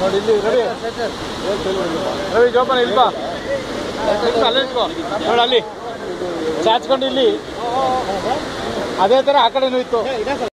ನೋಡಿ ಇಲ್ಲಿ ರವಿ ರವಿ ಜೋಪಾನ ಇಲ್ವಾ ಅಲ್ಲೇ ನಿಂತ್ಕೋ ನೋಡಿ ಅಲ್ಲಿ ಚಾಚ್ಕೊಂಡು ಇಲ್ಲಿ ಅದೇ ಥರ ಆ ಕಡೆನೂ ಇತ್ತು